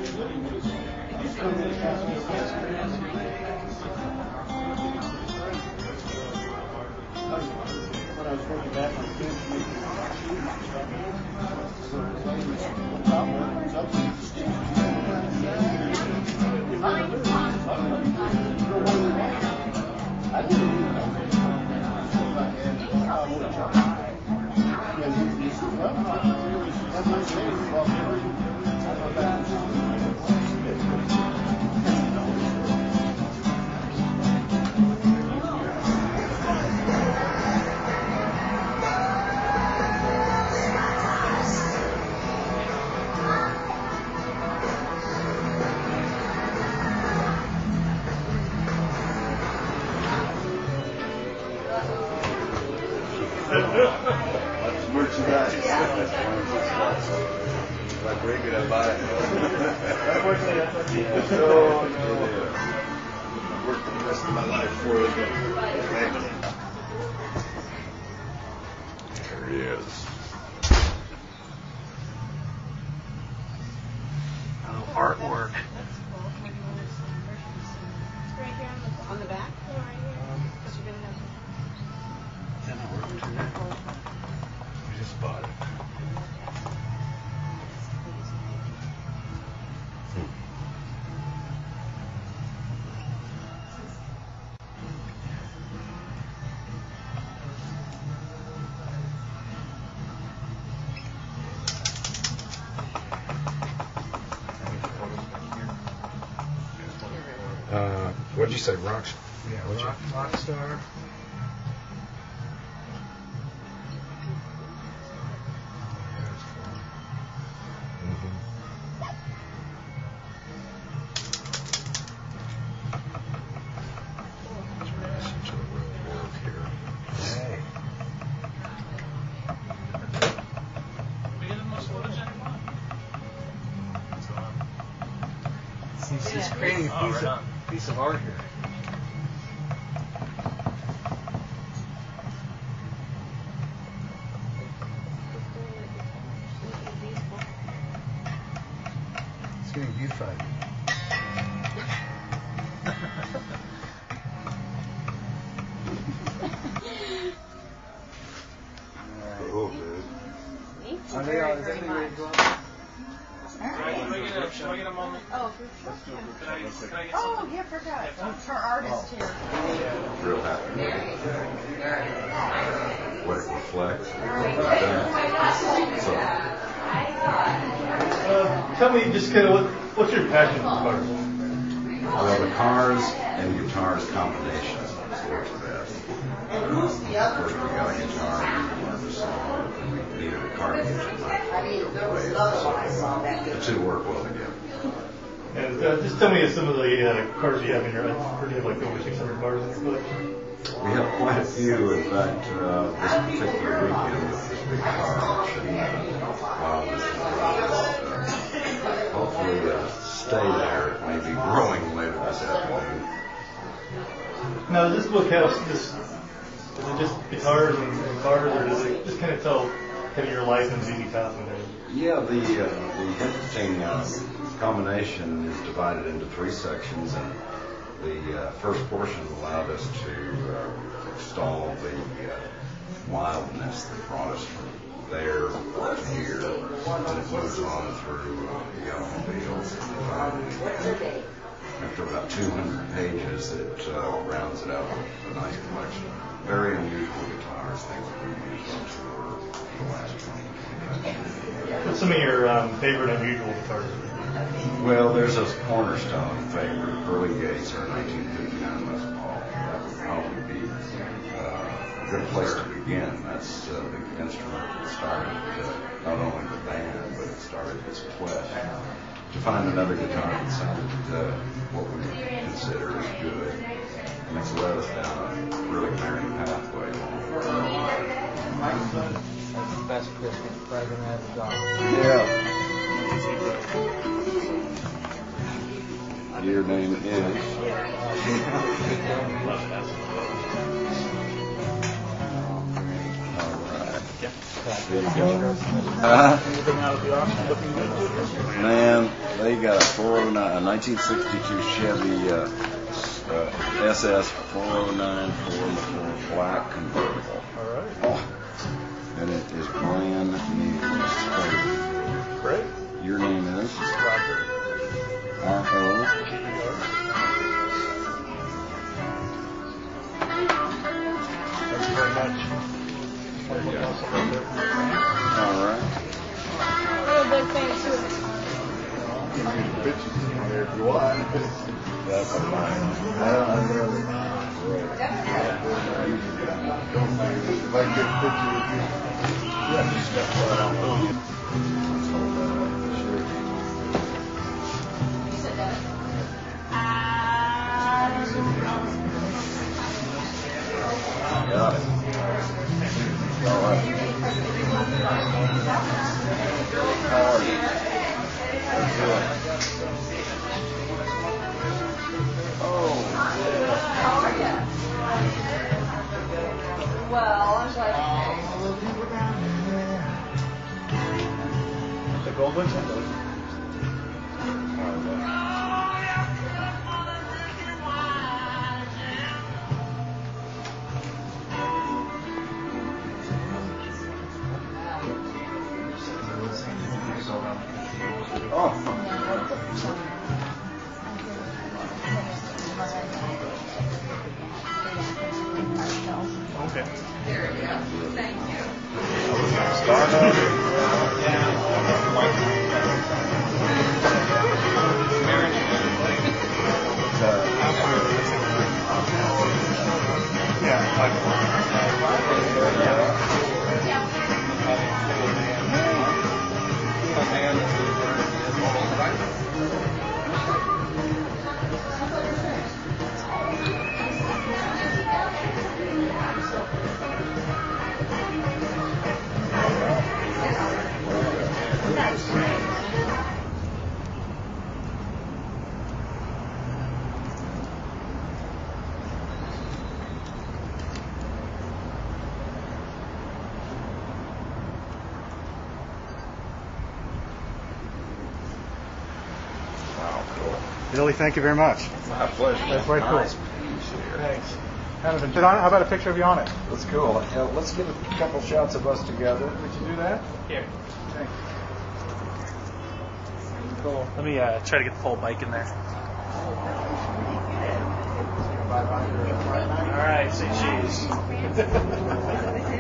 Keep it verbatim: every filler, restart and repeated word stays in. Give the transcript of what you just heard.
I was working back on That's merchandise. If I break it, I buy it. Unfortunately, that's what you do. So, no. I worked the rest of my life for it. There he is. Oh, artwork. On the back? We just bought it. Uh, what'd you say, rock? Yeah, rock, rock star. He's, he's creating a piece, of, piece of art here. It's getting beautified. Cool, dude. Are they all, is that ready to go up? Can I get a, can I get a moment? Oh, for sure. Can I, can I get Oh, something? yeah, forgot. For artists here. Real happy with it. What it reflects. So, Uh, tell me just kind of what, what's your passion for cars? well, the cars and guitars combination works best. First, we got a guitar, we learned a song, and we needed a car to get to my the two work well together. And uh, just tell me some of the uh, cars you have in your. I heard you have like over six hundred cars in your collection. We have quite a few. In fact, uh, this particular weekend with this big car auction, uh, while this is uh, hopefully uh, stay there. It may be growing later this afternoon. Now, does this book have this? Is it just guitars and, and cars, or does it just kind of tell kind of your life in Z Z Top and everything? Yeah, the uh, the interesting uh, combination is divided into three sections, and the uh, first portion allowed us to uh, extol the uh, wildness that brought us from there to here, and it moves on through uh, the automobiles. And after about two hundred pages, it uh, rounds it out with a nice collection of very unusual guitars, things that we've used on tour for the last twenty, twenty-five years. What's some of your um, favorite unusual guitars? Well, there's a cornerstone favorite, Pearly Gates, our nineteen fifty-nine Les Paul. That would probably be uh, a good place to begin. That's uh, the instrument that started uh, not only the band, but it started this quest to find another guitar that sounded uh, what we consider as good. And it's led us down a really merry pathway. That's the best Christmas present I ever got. Yeah. Your name is? All right. Okay. Uh, Anything out of the auction looking good? man, they got a four oh nine, a nineteen sixty-two Chevy uh, uh, S S four oh nine four black convertible. All right. Oh, and it is brand new. Great. Your name is Roger. R O. Thank you very much. Anything else over there? All right. We're a big fan too. Pictures in there if you want. That's fine. I'd rather. If I can get a picture with you. Yeah, just step right on through. Got it. All right. How are you? How you doing? Oh, Well, I was like, The gold ones? Okay. Billy, thank you very much. my pleasure. That's very cool. Nice being here. Thanks. Kind of on it. How about a picture of you on it? That's cool. Yeah, let's get a couple shots of us together. Would you do that? Here. Thanks. Cool. Let me uh, try to get the full bike in there. All right, say cheese.